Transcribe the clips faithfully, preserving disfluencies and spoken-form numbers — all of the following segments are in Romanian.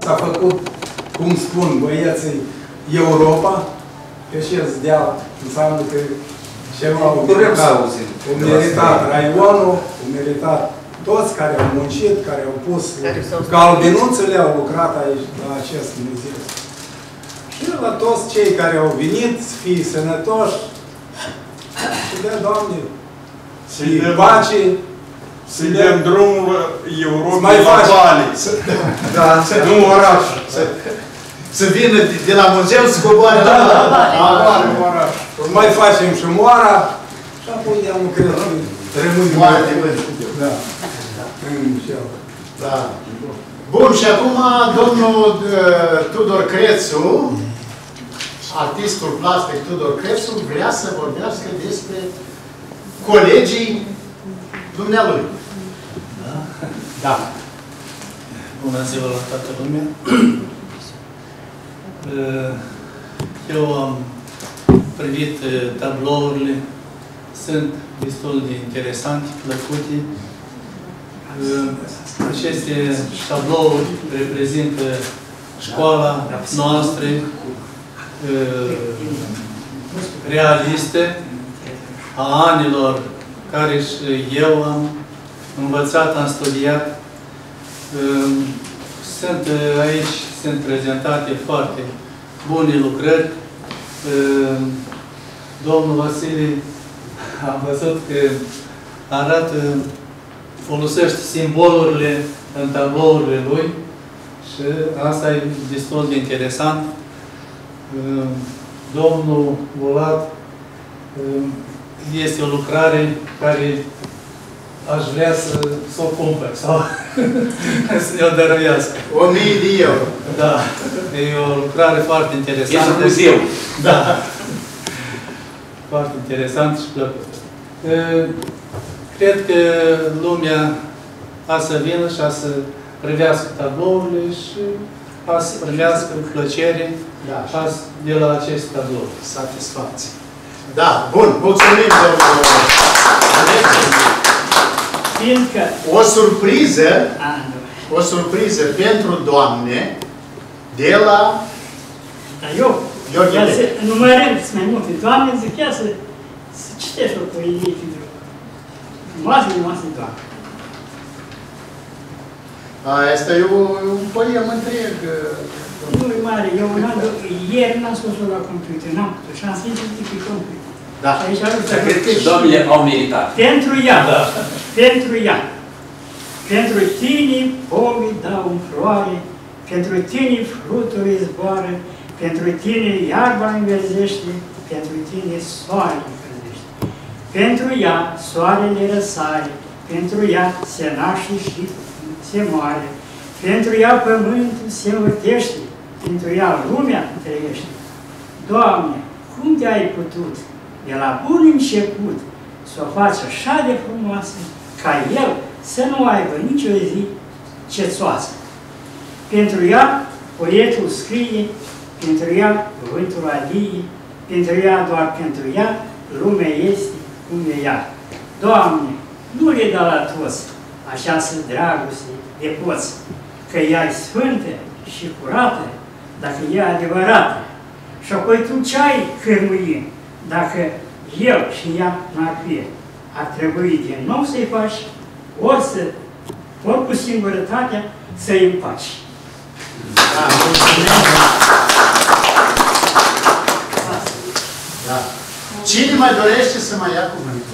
s-a făcut, cum spun băieții, Europa, că și deal înseamnă că ceva au meritat, au meritat raionul, au meritat toți care au muncit, care au pus, că albinuțele au lucrat aici la acest muzeu. Și la toți cei care au venit, să fie sănătoși, și de Doamne, să-i pace, să-i dăm drumul Europei la vale. Nu oraș. Să vină de la muzeu să coboare la oraș. Mai facem și moara și apoi am crezut că rămâne moara de vânt. Da. Da. Bun, și acum domnul Tudor Crețu, artistul plastic Tudor Crețu, vrea să vorbească despre colegii dumnealui. Da? Da. Bună ziua la toată lumea. Eu am privit tablourile, sunt destul de interesante, plăcute. Aceste tablouri reprezintă școala noastră realiste a anilor care și eu am învățat, am studiat. Sunt aici, sunt prezentate foarte bune lucrări. Domnul Vasile, am văzut că arată, folosește simbolurile în tablourile lui și asta e destul de interesant. Domnul Volat, este o lucrare care aș vrea să, să o cumpăr sau să ne-o dăruiască. O mie de euro. Da. E o lucrare foarte interesantă. Este un muzeu. Da. Foarte interesant și plăcut. Cred că lumea a să vină și a să privească tablourile și a să primească plăcere da. de la acest tablou. Satisfacție. Da, bun. Mulțumim, domnul. Fiindcă... O surpriză, o surpriză pentru doamne de la... Dar eu, ca să numărăm mai multe doamne, zic ea să, să citești o poezie frumoasă, frumoasă doamne. Asta e un poem întreg. Nu e mare, eu ieri n-am spus-o la computer, n-am putut și am scris pe computer. Da. Aici arăt să cred că doamnele au meritat. Pentru ea, da. Pentru ea. Pentru tine pomii dau în floare, pentru tine fructul zboară, pentru tine iarba înverzește, pentru tine soarele călzește. Pentru ea soarele răsare, pentru ea se naște și se moare, pentru ea pământul se învârtește, pentru ea lumea trăiește. Doamne, cum te-ai putut de la bun început să o faci așa de frumoasă, ca el să nu aibă nicio zi cețoasă. Pentru ea, poetul scrie, pentru ea, cuvântul adie, pentru ea, doar pentru ea, lumea este cum e ea. Doamne, nu le da la toți această dragoste de poți, că ea e sfântă și curată, dacă e adevărată. Și apoi tu ce-ai cârmuie, dacă el și ea n-ar fi, ar trebui din nou să-i faci, ori, să, ori cu singurătatea să-i împaci. Da, da. Cine mai dorește să mai ia cuvântul?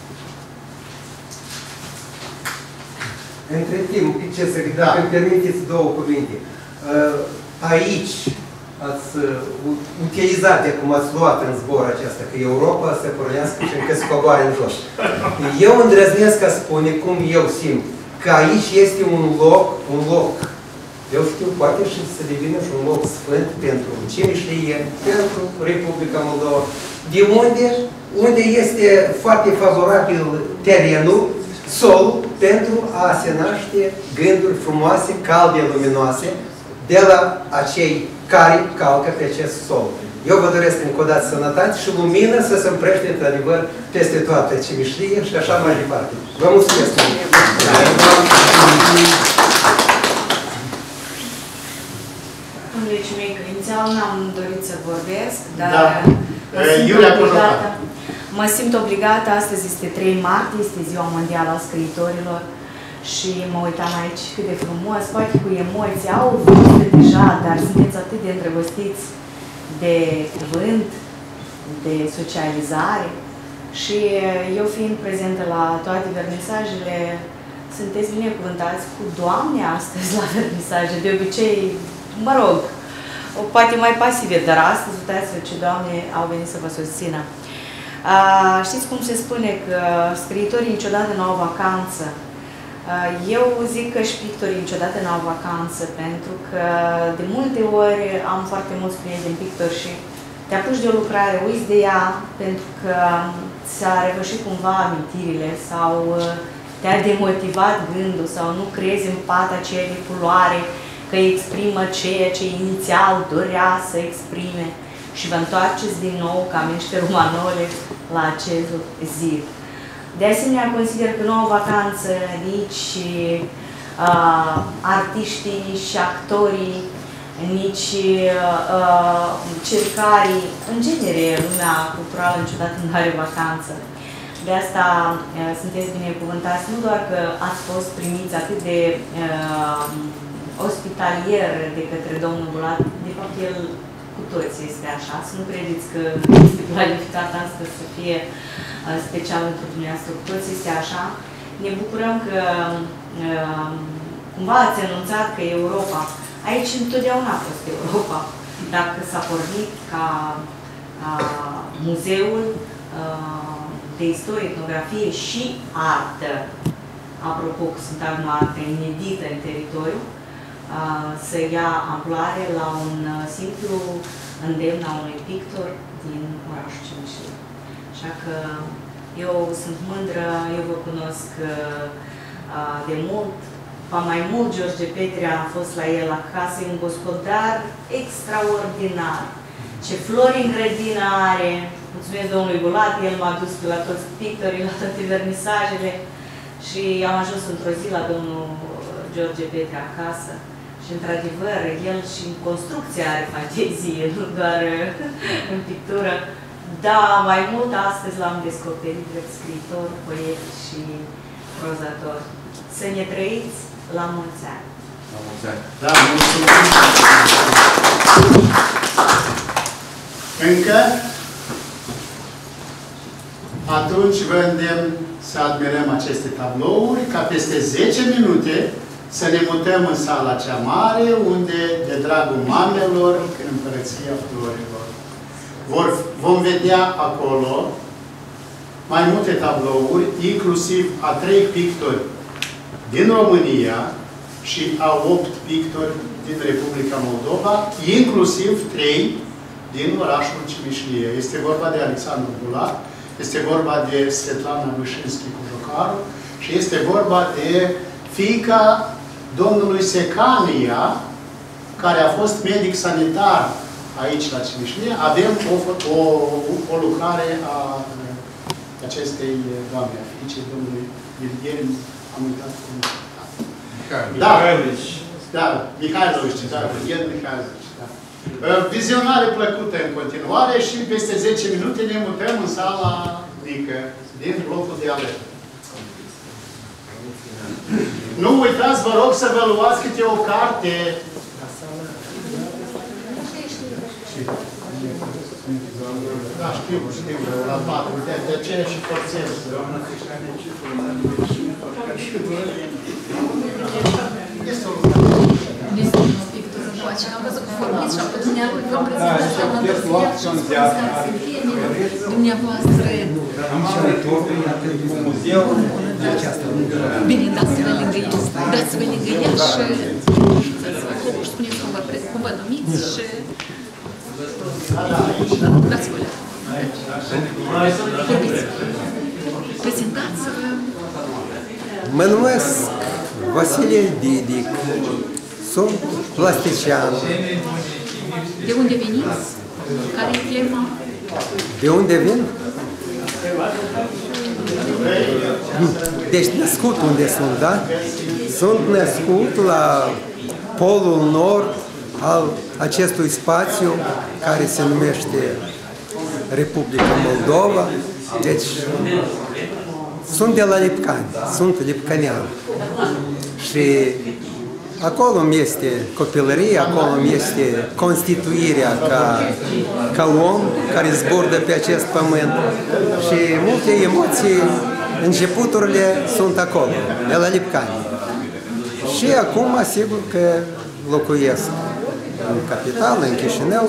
Între timp, ce să da. Dacă îmi permiteți două cuvinte. Aici ați utilizat de cum ați luat în zbor aceasta, că Europa se pornească și încă se coboare în jos. Eu îndrăznesc a spune cum eu simt, că aici este un loc, un loc, eu știu, poate și să devină și un loc sfânt pentru cine știe, pentru Republica Moldova, de unde, unde este foarte favorabil terenul, solul, pentru a se naște gânduri frumoase, calde, luminoase, de la acei care calcă pe acest sol. Eu vă doresc încă o dată sănătate și lumină să se împrește într-adevăr peste toată cimișlie și așa mai departe. Vă mulțumesc! colegii mei că inițial n-am dorit să vorbesc, dar Da. mă simt Iulia obligată. Mă simt obligată, astăzi este trei martie, este Ziua Mondială a Scriitorilor și mă uitam aici cât de frumos, poate cu emoții, au vârstă deja, dar sunteți atât de îndrăgostiți de cuvânt, de socializare și eu fiind prezentă la toate vernisajele, sunteți binecuvântați cu Doamne astăzi la vernisaje. De obicei, mă rog, poate mai pasive, dar astăzi uitați-vă ce Doamne au venit să vă susțină. A, știți cum se spune că scriitorii niciodată nu au vacanță. A, eu zic că și pictorii niciodată nu au vacanță, pentru că de multe ori am foarte mulți prieteni pictori și te apuci de o lucrare, uiți de ea, pentru că ți-a revășit cumva amintirile sau te-a demotivat gândul sau nu crezi în pata aceea de culoare că exprimă ceea ce inițial dorea să exprime și vă întoarceți din nou ca niște rumanole la acel zid. De asemenea, consider că nu au vacanță nici uh, artiștii și actorii, nici uh, circarii. În genere, lumea culturală niciodată nu are vacanță. De asta uh, sunteți binecuvântați, nu doar că ați fost primiți atât de uh, ospitalier de către domnul Bulat, de fapt el cu toți este așa, să nu credeți că este planificat astăzi să fie uh, special pentru dumneavoastră, cu toți este așa. Ne bucurăm că uh, cumva ați anunțat că Europa, aici întotdeauna a fost Europa, dacă s-a pornit ca uh, muzeul uh, de istorie, etnografie și artă, apropo că sunt acum artă inedită în teritoriu, să ia amploare la un simplu îndemn a unui pictor din orașul Cimișlei. Așa că eu sunt mândră, eu vă cunosc de mult, pa mai mult George Petrea a fost la el acasă, e un gospodar extraordinar. Ce flori în grădină are, mulțumesc domnului Bulat, el m-a dus pe la toți pictorii, la toate vernisajele și am ajuns într-o zi la domnul George Petrea acasă. Și, într-adevăr, el și în construcție are fantezie, nu doar în pictură. Da, mai mult astăzi l-am descoperit drept scriitor, poet și prozator. Să ne trăiți la mulți ani! La mulți ani! Da, mulțumim! Încă? Atunci vă îndemn să admirăm aceste tablouri, ca peste zece minute să ne mutăm în sala cea mare, unde, de dragul mamelor, în Împărăția Florilor. Vor, vom vedea acolo mai multe tablouri, inclusiv a trei pictori din România și a opt pictori din Republica Moldova, inclusiv trei din orașul Cimișlie. Este vorba de Alexandru Bulat, este vorba de Svetlana Vâșinski cu Jocaru și este vorba de fiica domnului Secania, care a fost medic sanitar aici la Cimișlie. Avem o, o, o lucrare a acestei doamne, a fiicei domnului Ieri, am uitat cum... Da, da, Mihailovici, da, Ieri Mihailovici, da. Vizionare plăcută în continuare și peste zece minute ne mutăm în sala mică, din locul de alături. Nu uitați, vă rog, să vă luați câte o carte. Da, știu, știu, la patru, de aceea și forțez. Este o lucrare. Este un pictor în coace. Am văzut că vorbiți și apoi dumneavoastră vă prezentați la mătăsia și spuneți în temele dumneavoastră. Bine, dați-vă lângă el. Dați-vă lângă el și spuneți cum vă numiți și dați-vă lângă. Vorbiți. Prezentați-vă. Mă numesc Vasile Didic. Sunt plastician. De unde veniți? Care e tema? De unde vin? Deci născut unde sunt, da? Sunt născut la polul nord al acestui spațiu care se numește Republica Moldova. Deci, sunt de la Lipcani, sunt lipcanean. Și acolo îmi este copilărie, acolo îmi este constituirea ca, ca om care zburdă pe acest pământ. Și multe emoții, începuturile sunt acolo, de la Lipcani. Și acum, asigur că locuiesc în capitală, în Chișinău,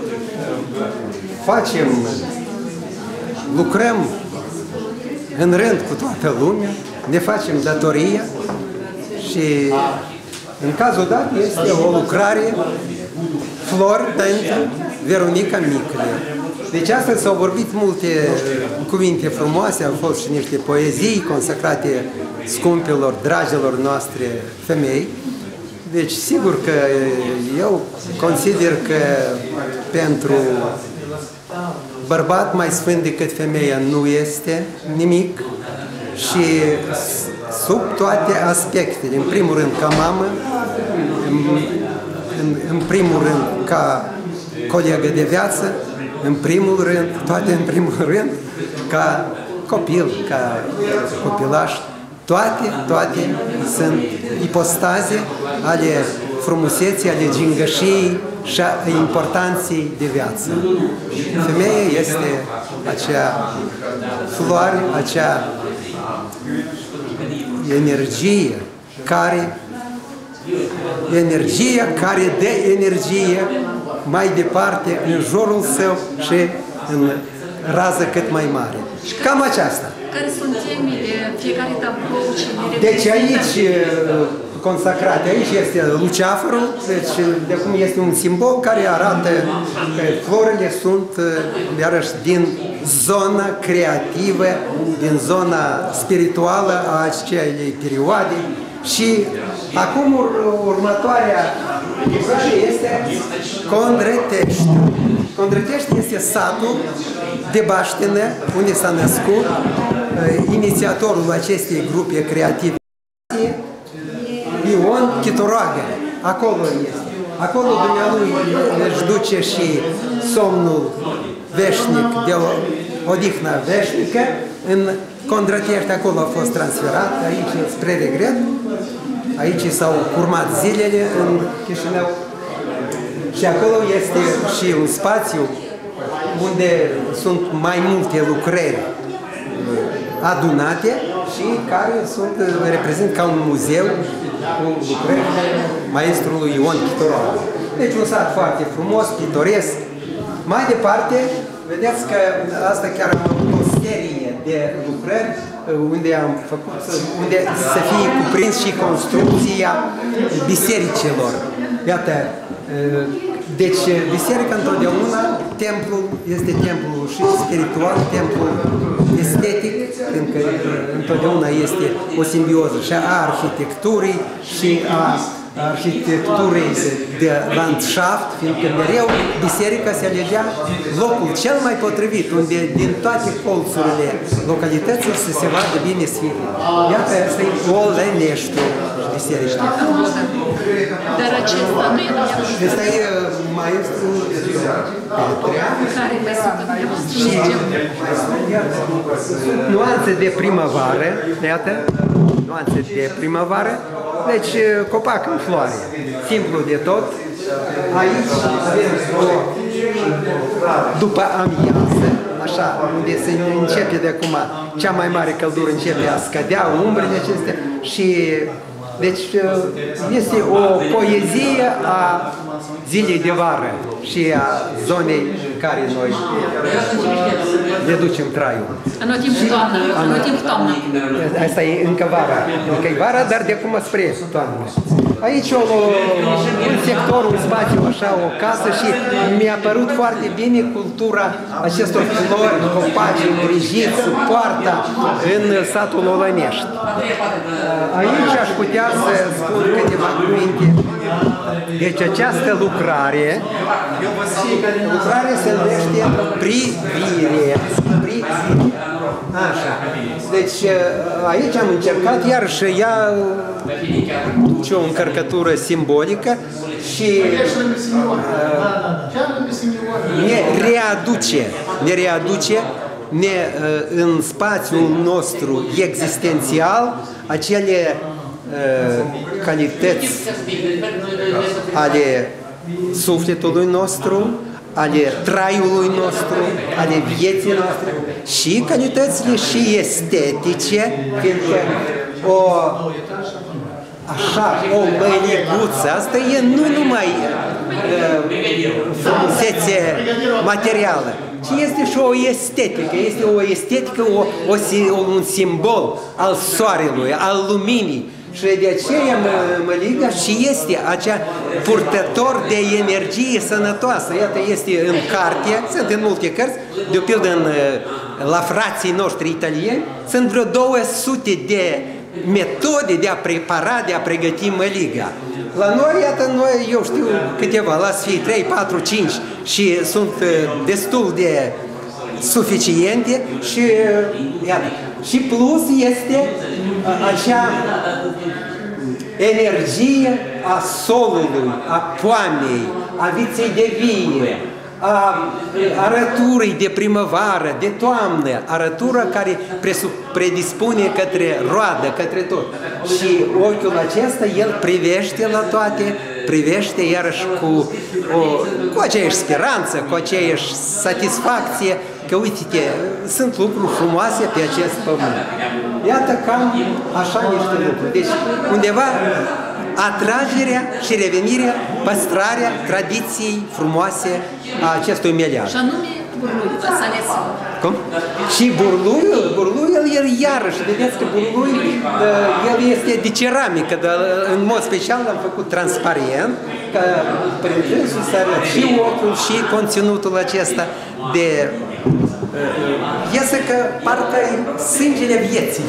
facem, lucrăm în rând cu toată lumea, ne facem datoria și în cazul dat este o lucrare flori pentru Veronica Micule. Deci astăzi s-au vorbit multe cuvinte frumoase, au fost și niște poezii consacrate scumpilor, dragilor noastre femei. Deci sigur că eu consider că pentru bărbat mai sfânt decât femeia nu este nimic și sub toate aspectele, în primul rând ca mamă, în, în, în primul rând ca colegă de viață, în primul rând, toate în primul rând, ca copil, ca copilaș, toate, toate sunt ipostaze ale frumuseții, ale gingășiei și a importanței de viață. Femeia este acea floare, acea energie care energia care dă energie mai departe în jurul său și în rază cât mai mare. Și cam aceasta. Care sunt temele, fiecare tablou ce ne Deci aici consacrate, aici este luceafărul, deci de cum este un simbol care arată că florile sunt iarăși din zona creativă, din zona spirituală a acelei perioade. Și acum următoarea livrare este Condretești. Condretești este satul de baștină unde s-a născut inițiatorul acestei grupe creative, Ion Chitoroagă. Acolo este. Acolo dumnealui își duce și somnul veșnic, de o odihna veșnică. În Condretești acolo a fost transferat, aici spre regret. Aici s-au curmat zilele în Chișinău. Și acolo este și un spațiu unde sunt mai multe lucrări adunate și care sunt, reprezintă ca un muzeu cu lucrările maestrului Ion Chitoroagă. Deci un sat foarte frumos, pitoresc. Mai departe, vedeți că asta chiar am făcut o serie de lucrări unde am făcut, unde să fie cuprins și construcția bisericilor. Iată, deci biserica întotdeauna, templul este templul și spiritual, templul estetic, pentru că întotdeauna este o simbioză și a arhitecturii și a arhitecturii de landschaft, fiindcă mereu biserica se alegea locul cel mai potrivit, unde din toate colțurile localității să se vadă bine Sfântul. Iată, asta e Olăneștiul biserică. Dar acesta nu e dumneavoastră. Asta e maestrul Petrea. Care mai sunt dumneavoastră? Și nuanțe de primăvară, iată, nuanțe de primăvară, deci copac în floare, simplu de tot. Aici avem o, după amiază, așa, unde se începe de acum, cea mai mare căldură începe a scădea, umbrele acestea și deci este o poezie a zilei de vară și a zonei care noi le ducem traiul. Anotimp toamnă, anotimp toamnă. Asta e încă vara, încă e vara, dar de acum spre toamnă. Aici o, un sector, un spațiu, așa, o casă și mi-a părut foarte bine cultura acestor flori, copaci îngrijiți, poarta în satul Olănești. Aici aș putea să spun câteva cuvinte. Deci această lucrare, lucrare se numește privire. Privire. Așa. Deci aici am încercat, iar și ea ce o încărcătură simbolică și ne readuce, ne readuce ne, în spațiul nostru existențial acele uh, calități ale sufletului nostru, ale traiului nostru, ale vieții noastre și calitățile și estetice, fiindcă o, așa, o măliguță, asta e nu numai uh, frumusețe materială, ci este și o estetică, este o estetică, o, o, un simbol al soarelui, al luminii. Și de aceea măliga și este acea purtător de energie sănătoasă. Iată, este în carte, sunt în multe cărți, de pildă în, la frații noștri italieni, sunt vreo două sute de metode de a prepara, de a pregăti măliga. La noi, iată, noi, eu știu câteva, la să fie trei, patru, cinci și sunt destul de suficiente și, iată, și plus este acea energie a solului, a poamei, a viței de vie, a arăturii de primăvară, de toamnă, arătura care predispune către roadă, către tot. Și ochiul acesta, el privește la toate, privește iarăși cu, o, cu aceeași speranță, cu aceeași satisfacție, că uite-te, sunt lucruri frumoase pe acest pământ. Iată cam așa niște lucruri. Deci, undeva, atragerea și revenirea, păstrarea tradiției frumoase a acestui meleag. Și anume burluiul, ați ales. Cum? Și burluiul, burluiul, el iarăși, vedeți că burluiul, el este de ceramică, dar în mod special l-am făcut transparent, ca prin dânsul să arăt și ochiul și conținutul acesta de iese că parcă e sângele vieții.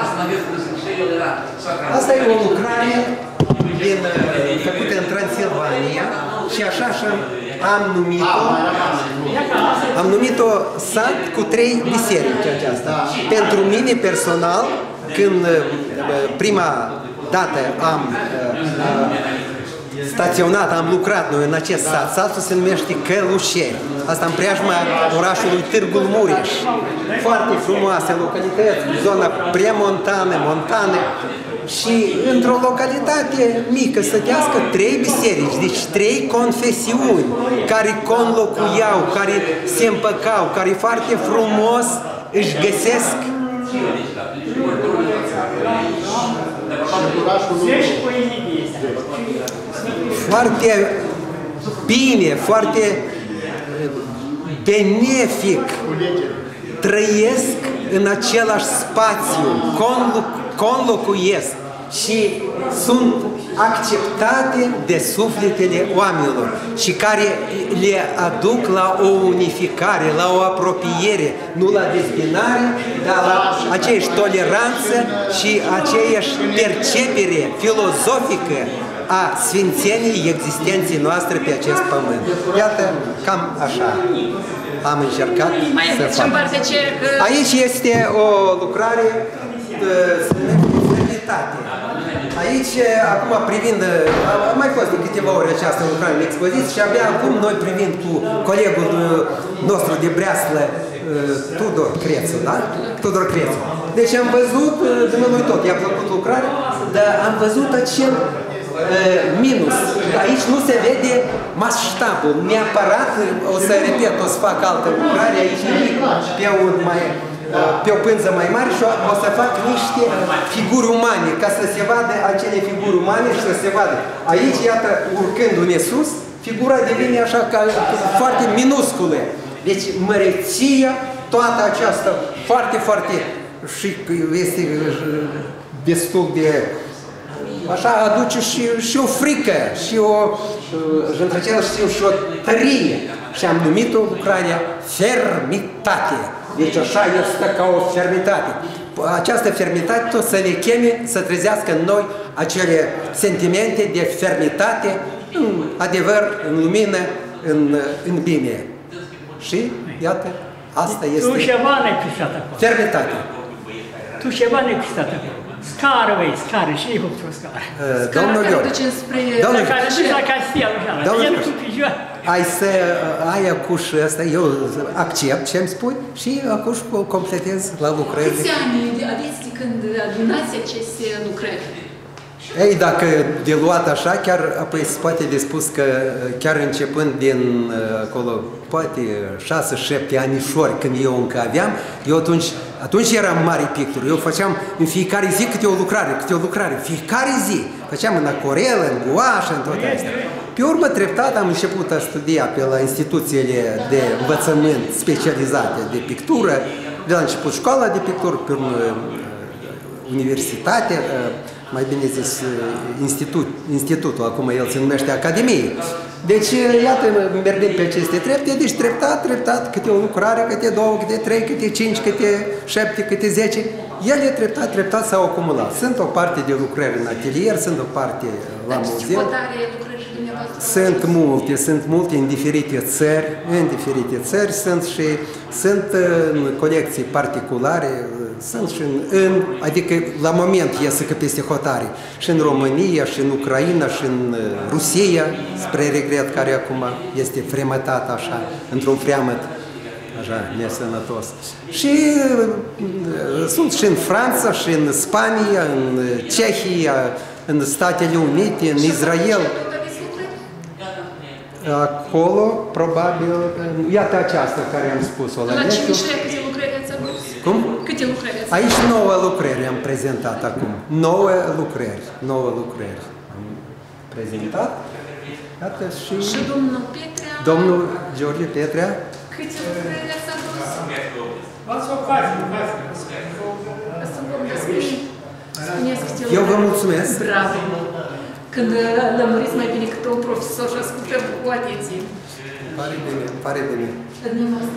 Asta e o lucrare din, făcută în Transilvania și așa și am numit-o am numit-o sat cu trei biserici aceasta. Pentru mine personal, când prima dată am staționat, am lucrat noi în acest sat, satul se numește Călușeni. Asta în preajma orașului Târgul Mureș. Foarte frumoase localități, zona premontană, montană. Și într-o localitate mică sătească trei biserici, deci trei confesiuni care conlocuiau, care se împăcau, care foarte frumos își găsesc foarte bine, foarte benefic trăiesc în același spațiu, conlocuiesc și sunt acceptate de sufletele oamenilor și care le aduc la o unificare, la o apropiere, nu la dezbinare, dar la aceeași toleranță și aceeași percepere filozofică a sfințeniei existenței noastre pe acest pământ. Iată, cam așa am încercat să fac. Aici este o lucrare se numește fermitate. Aici, acum privind, a mai fost de câteva ori această lucrare în expoziție și abia acum noi privind cu colegul nostru de Breaslă, Tudor Crețu, da? Tudor Crețu. Deci am văzut, dumnealui tot, i-a plăcut lucrarea, dar am văzut acel minus. Aici nu se vede masștabul. Neapărat, o să repet, o să fac altă lucrare aici pe un mai... pe o pânză mai mare și o să fac niște figuri umane, ca să se vadă acele figuri umane și să se vadă. Aici, iată, urcându-ne sus, figura devine așa ca foarte minusculă. Deci măreția, toată aceasta, foarte, foarte și este destul de așa, aduce și, și o frică, și o, și, și o tărie. Și am numit-o lucrarea Fermitate. Deci așa este ca o fermitate. Această fermitate tot să ne cheme să trezească în noi acele sentimente de fermitate, în adevăr, în lumină, în, în bine. Și, iată, asta este... Tu ceva n-ai pisat acolo. Fermitate. Tu ceva n-ai pisat acolo. Scară, băi, scară, și ei o scară. Domnul Gheorghe. Duce spre... Domnul care duce la castelul ăla, el cu pijor. Ai să ai acuș ăsta, eu accept ce-mi spui și acuș completez la lucrări. Câți ani aveți când adunați aceste lucrări? Ei, dacă de luat așa, chiar apoi se poate de spus că chiar începând din acolo, poate șase șapte anișori, când eu încă aveam, eu atunci, atunci eram mare pictor. Eu făceam în fiecare zi câte o lucrare, câte o lucrare, fiecare zi. Făceam în acorelă, în guașă, în toate astea. Pe urmă, treptat, am început a studia pe la instituțiile de învățământ specializate de pictură, de la început școala de pictură, pe urmă universitatea, mai bine zis, institut, institutul, acum el se numește Academie. Deci, iată, mergând pe aceste trepte, deci treptat, treptat, câte o lucrare, câte două, câte trei, câte cinci, câte șapte, câte zece, ele treptat, treptat s-au acumulat. Sunt o parte de lucrări în atelier, sunt o parte la muzeu. Sunt multe, sunt multe în diferite țări, în diferite țări, sunt și, sunt în colecții particulare, sunt și în, în, adică la moment iese că peste hotare, și în România, și în Ucraina, și în Rusia, spre regret, care acum este fremătat așa, într-un freamăt, așa, nesănătos. Și uh, sunt și în Franța, și în Spania, în Cehia, în Statele Unite, în Israel. Acolo, probabil, iată aceasta care am spus-o. La cine și câte lucrări ați avut? Cum? Câte lucrări ați avut? Aici nouă lucrări am prezentat acum. Nouă lucrări. Nouă lucrări am prezentat. Iată și... Și domnul Petrea? Domnul George Petrea. Câte lucrări ați avut? Ați o carte, nu carte. Asta vom despre... Spuneți câte lucrări. Eu vă mulțumesc. Bravo. Când lămuriți mai bine câte un profesor și ascultăm cu atenție. Pare bine, pare bine. Dumneavoastră.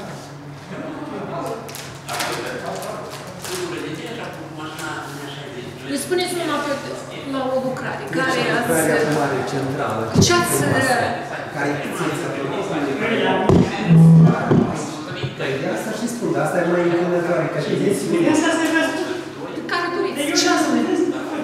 Îi spuneți numai pe, la o lucrare, care ați... Lucrarea mare centrală. Ce ați... Care asta și spun, asta e mai încânătoare, ca și zici. Care doriți? Ce ați spuneți?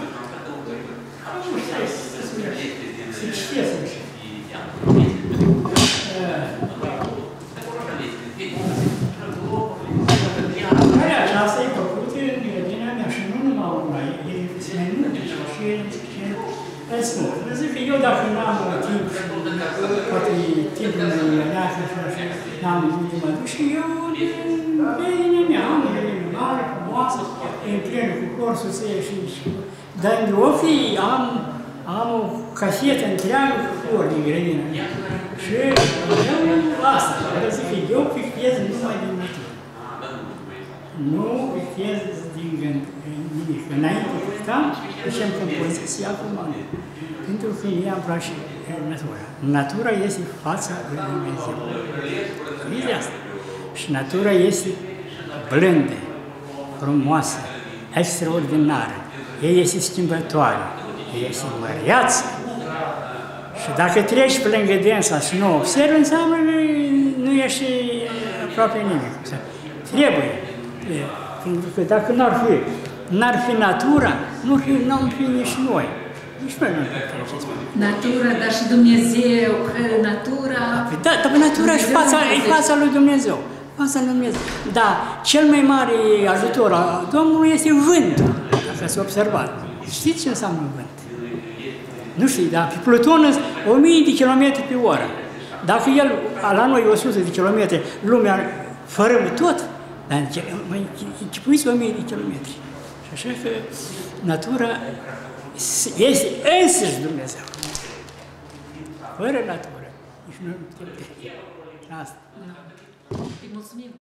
Aceasta e făcută în grădina mea și nu numai una, e mai multe și îți spun. Zic că eu dacă n-am timp și poate timpul meu neacă și așa, n-am unde mă duc și eu în grădina mea, am o grădină mare, frumoasă, în plină cu corsul să ieși și... Dar în ofii am am o casetă întreagă cu flori din grădina mea. Și eu asta, vreau să zic că eu pictez numai din natură. Nu pictez din gând, nimic. Înainte pictam, făceam compoziția acum. Pentru că mie îmi place natura. Natura este fața lui Dumnezeu. Știți asta? Și natura este blândă, frumoasă, extraordinară. Ea este schimbătoare. Este măreață. Și dacă treci pe lângă dânsa și nu observi, înseamnă că nu ești aproape nimic. Trebuie. Pentru că dacă n-ar fi, n-ar fi natura, nu am fi nici noi. Nici noi nu putem trece. Natura, dar și Dumnezeu, că natura... Da, dar natura e fața, e fața lui Dumnezeu. Fața lui Dumnezeu. Da, cel mai mare ajutor al Domnului este vântul, dacă ați observat. Știți ce înseamnă vânt? Nu știu, dar pe Pluton o mie de kilometri pe oră. Dacă el, la noi o sută de kilometri, lumea fărâmă tot, dar închipuiți o mie de kilometri. Și așa că natura este însăși Dumnezeu. Fără natură. Nici nu putem trăi. Asta. Îi mulțumim.